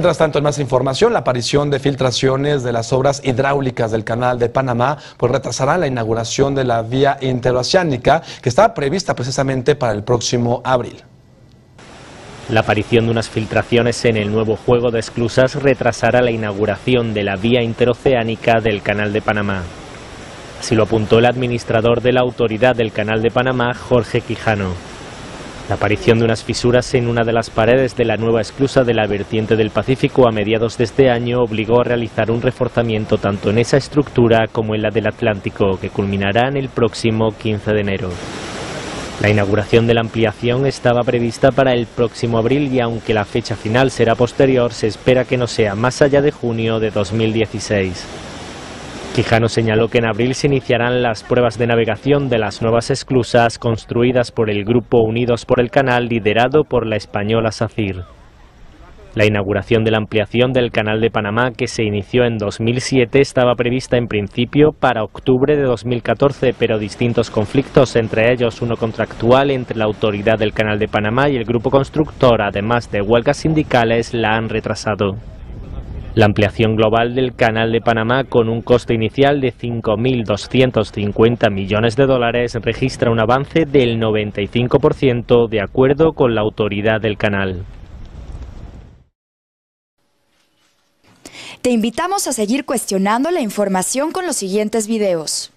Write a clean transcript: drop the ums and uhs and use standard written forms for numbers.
Mientras tanto, en más información, la aparición de filtraciones de las obras hidráulicas del Canal de Panamá pues retrasará la inauguración de la vía interoceánica que estaba prevista precisamente para el próximo abril. La aparición de unas filtraciones en el nuevo juego de esclusas retrasará la inauguración de la vía interoceánica del Canal de Panamá. Así lo apuntó el administrador de la Autoridad del Canal de Panamá, Jorge Quijano. La aparición de unas fisuras en una de las paredes de la nueva esclusa de la vertiente del Pacífico a mediados de este año obligó a realizar un reforzamiento tanto en esa estructura como en la del Atlántico, que culminará en el próximo 15 de enero. La inauguración de la ampliación estaba prevista para el próximo abril y aunque la fecha final será posterior, se espera que no sea más allá de junio de 2016. Quijano señaló que en abril se iniciarán las pruebas de navegación de las nuevas esclusas construidas por el Grupo Unidos por el Canal, liderado por la española SACIR. La inauguración de la ampliación del Canal de Panamá, que se inició en 2007, estaba prevista en principio para octubre de 2014, pero distintos conflictos, entre ellos uno contractual entre la Autoridad del Canal de Panamá y el grupo constructor, además de huelgas sindicales, la han retrasado. La ampliación global del Canal de Panamá, con un coste inicial de 5.250 millones de dólares, registra un avance del 95% de acuerdo con la Autoridad del Canal. Te invitamos a seguir cuestionando la información con los siguientes videos.